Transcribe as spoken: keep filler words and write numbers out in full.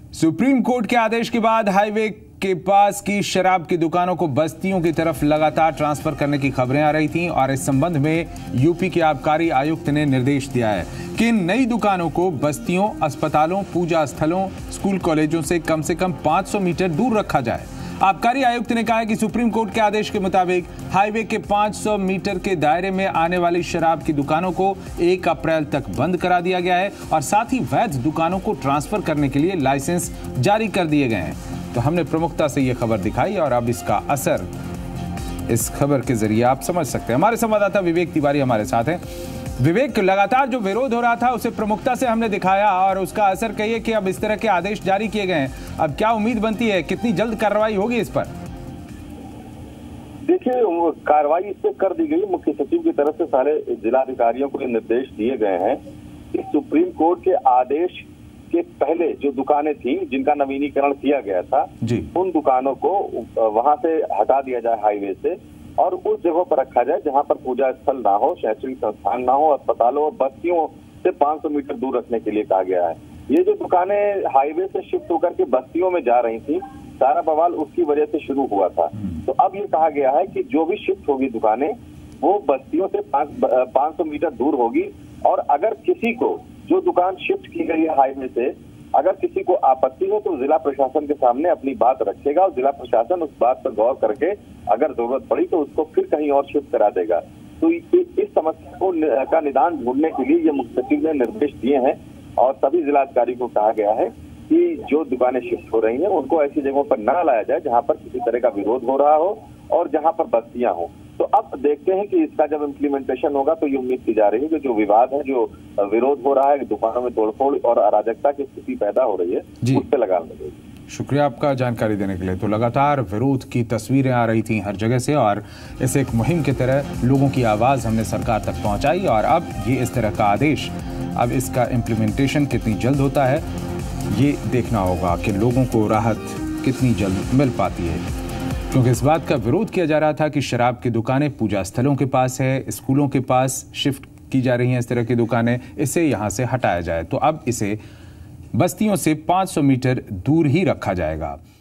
Supreme court के आदेश के बाद हाईवे के पास की शराब की दुकानों को बस्तियों की तरफ लगातार ट्रांसफर करने की खबरें आ रही थीं और इस संबंध में यूपी के आबकारी आयुक्त ने निर्देश दिया है कि इन नई दुकानों को बस्तियों, अस्पतालों, पूजा स्थलों, स्कूल कॉलेजों से कम से कम पाँच सौ मीटर दूर रखा जाए। आबकारी आयुक्त ने कहा है कि सुप्रीम कोर्ट के आदेश के मुताबिक हाईवे के पाँच सौ मीटर के दायरे में आने वाली शराब की दुकानों को एक अप्रैल तक बंद करा दिया गया है और साथ ही वैध दुकानों को ट्रांसफर करने के लिए लाइसेंस जारी कर दिए गए हैं। तो हमने प्रमुखता से यह खबर दिखाई और अब इसका असर इस खबर के जरिए आप समझ सकते हैं। हमारे संवाददाता विवेक तिवारी हमारे साथ हैं। विवेक, लगातार जो विरोध हो रहा था उसे प्रमुखता से हमने दिखाया और उसका असर कहिए कि अब इस तरह के आदेश जारी किए गए हैं, अब क्या उम्मीद बनती है, कितनी जल्द कार्रवाई होगी इस पर? देखिए, कार्रवाई इस पर कर दी गई। मुख्य सचिव की तरफ से सारे जिलाधिकारियों को निर्देश दिए गए हैं कि सुप्रीम कोर्ट के आदेश के पहले जो दुकानें थी जिनका नवीनीकरण किया गया था जी। उन दुकानों को वहां से हटा दिया जाए हाईवे से और उस जगहों पर रखा जाए जहां पर पूजा स्थल ना हो, शैक्षणिक संस्थान ना हो, अस्पतालों और बस्तियों से पाँच सौ मीटर दूर रखने के लिए कहा गया है। ये जो दुकानें हाईवे से शिफ्ट होकर के बस्तियों में जा रही थी, सारा बवाल उसकी वजह से शुरू हुआ था। तो अब ये कहा गया है कि जो भी शिफ्ट होगी दुकानें वो बस्तियों से पाँच सौ मीटर दूर होगी और अगर किसी को जो दुकान शिफ्ट की गई है हाईवे से, अगर किसी को आपत्ति हो तो जिला प्रशासन के सामने अपनी बात रखेगा और जिला प्रशासन उस बात पर गौर करके अगर जरूरत पड़ी तो उसको फिर कहीं और शिफ्ट करा देगा। तो इस समस्या को का निदान ढूंढने के लिए ये मुख्य सचिव ने निर्देश दिए हैं और सभी जिलाधिकारी को कहा गया है कि जो दुकानें शिफ्ट हो रही हैं उनको ऐसी जगहों पर न लाया जाए जहां पर किसी तरह का विरोध हो रहा हो और जहां पर बस्तियां हो। तो अब देखते हैं कि इसका जब इम्प्लीमेंटेशन होगा तो ये उम्मीद की जा रही है कि जो विवाद है, जो विरोध हो रहा है, दुकानों में तोड़फोड़ और अराजकता की स्थिति पैदा हो रही है, उस पर लगाम लगेगी। शुक्रिया आपका जानकारी देने के लिए। तो लगातार विरोध की तस्वीरें आ रही थी हर जगह से और इसे एक मुहिम की तरह लोगों की आवाज हमने सरकार तक पहुंचाई और अब ये इस तरह का आदेश, अब इसका इम्प्लीमेंटेशन कितनी जल्द होता है ये देखना होगा कि लोगों को राहत कितनी जल्द मिल पाती है, क्योंकि इस बात का विरोध किया जा रहा था कि शराब की दुकानें पूजा स्थलों के पास है, स्कूलों के पास शिफ्ट की जा रही हैं इस तरह की दुकानें, इसे यहां से हटाया जाए। तो अब इसे बस्तियों से पाँच सौ मीटर दूर ही रखा जाएगा।